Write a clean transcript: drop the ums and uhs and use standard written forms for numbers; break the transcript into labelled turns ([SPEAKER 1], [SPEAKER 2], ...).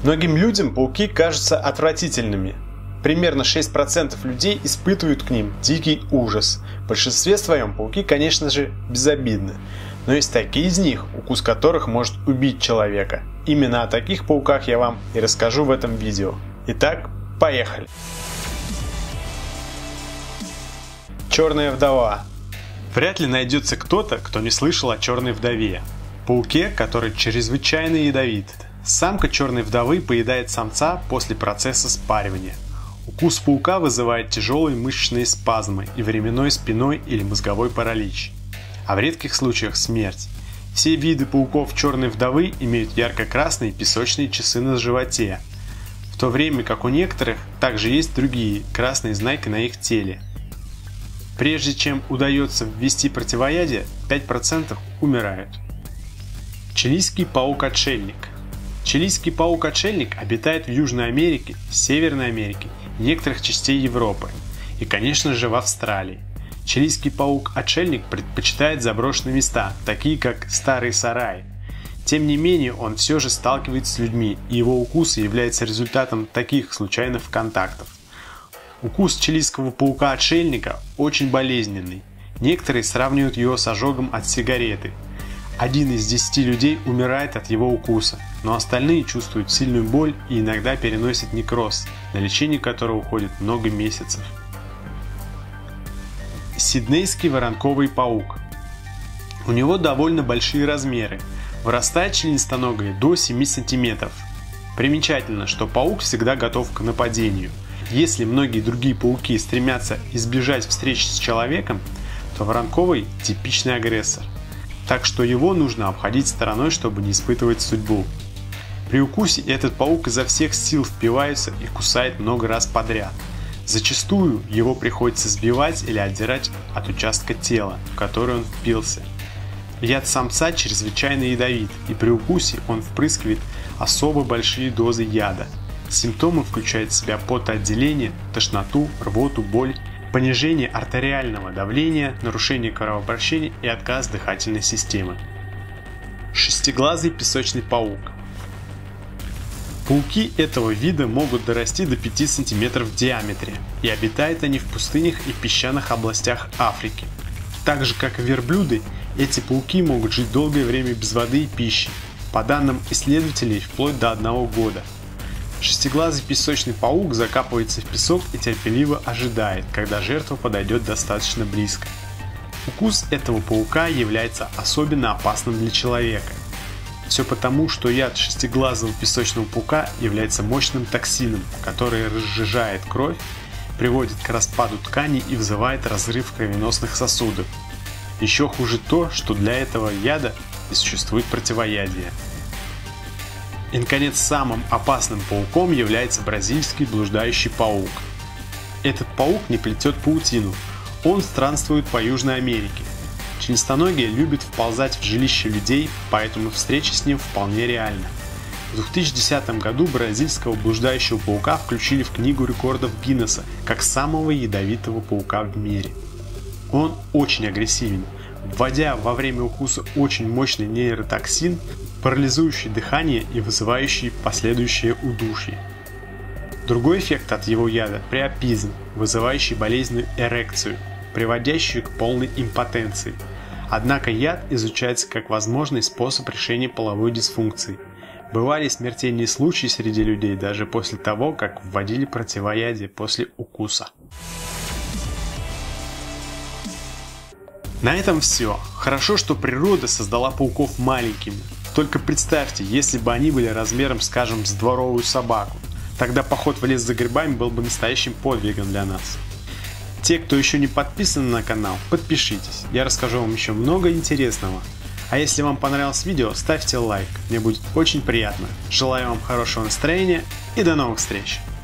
[SPEAKER 1] Многим людям пауки кажутся отвратительными. Примерно 6% людей испытывают к ним дикий ужас. В большинстве своем пауки, конечно же, безобидны. Но есть такие из них, укус которых может убить человека. Именно о таких пауках я вам и расскажу в этом видео. Итак, поехали! Черная вдова. Вряд ли найдется кто-то, кто не слышал о черной вдове. Пауке, который чрезвычайно ядовит. Самка черной вдовы поедает самца после процесса спаривания. Укус паука вызывает тяжелые мышечные спазмы и временной спинной или мозговой паралич. А в редких случаях смерть. Все виды пауков черной вдовы имеют ярко-красные песочные часы на животе, в то время как у некоторых также есть другие красные знаки на их теле. Прежде чем удается ввести противоядие, 5% умирают. Чилийский паук-отшельник. Чилийский паук-отшельник обитает в Южной Америке, Северной Америке и некоторых частей Европы. И, конечно же, в Австралии. Чилийский паук-отшельник предпочитает заброшенные места, такие как старые сараи. Тем не менее, он все же сталкивается с людьми, и его укусы являются результатом таких случайных контактов. Укус чилийского паука-отшельника очень болезненный. Некоторые сравнивают его с ожогом от сигареты. 1 из 10 людей умирает от его укуса, но остальные чувствуют сильную боль и иногда переносят некроз, на лечение которого уходит много месяцев. Сиднейский воронковый паук. У него довольно большие размеры, вырастает членистоногая до 7 см. Примечательно, что паук всегда готов к нападению. Если многие другие пауки стремятся избежать встреч с человеком, то воронковый – типичный агрессор. Так что его нужно обходить стороной, чтобы не испытывать судьбу. При укусе этот паук изо всех сил впивается и кусает много раз подряд. Зачастую его приходится сбивать или отдирать от участка тела, в который он впился. Яд самца чрезвычайно ядовит, и при укусе он впрыскивает особо большие дозы яда. Симптомы включают в себя потоотделение, тошноту, рвоту, боль, понижение артериального давления, нарушение кровообращения и отказ дыхательной системы. Шестиглазый песочный паук. Пауки этого вида могут дорасти до 5 см в диаметре, и обитают они в пустынях и песчаных областях Африки. Так же как и верблюды, эти пауки могут жить долгое время без воды и пищи, по данным исследователей, вплоть до 1 года. Шестиглазый песочный паук закапывается в песок и терпеливо ожидает, когда жертва подойдет достаточно близко. Укус этого паука является особенно опасным для человека. Все потому, что яд шестиглазого песочного паука является мощным токсином, который разжижает кровь, приводит к распаду тканей и вызывает разрыв кровеносных сосудов. Еще хуже то, что для этого яда и существует противоядие. И, наконец, самым опасным пауком является бразильский блуждающий паук. Этот паук не плетет паутину, он странствует по Южной Америке. Членистоногие любят вползать в жилище людей, поэтому встреча с ним вполне реальна. В 2010 году бразильского блуждающего паука включили в книгу рекордов Гиннесса как самого ядовитого паука в мире. Он очень агрессивен, вводя во время укуса очень мощный нейротоксин, парализующий дыхание и вызывающий последующее удушье. Другой эффект от его яда – приопизм, вызывающий болезненную эрекцию, приводящую к полной импотенции. Однако яд изучается как возможный способ решения половой дисфункции. Бывали смертельные случаи среди людей даже после того, как вводили противоядие после укуса. На этом все. Хорошо, что природа создала пауков маленькими. Только представьте, если бы они были размером, скажем, с дворовую собаку. Тогда поход в лес за грибами был бы настоящим подвигом для нас. Те, кто еще не подписан на канал, подпишитесь. Я расскажу вам еще много интересного. А если вам понравилось видео, ставьте лайк. Мне будет очень приятно. Желаю вам хорошего настроения и до новых встреч.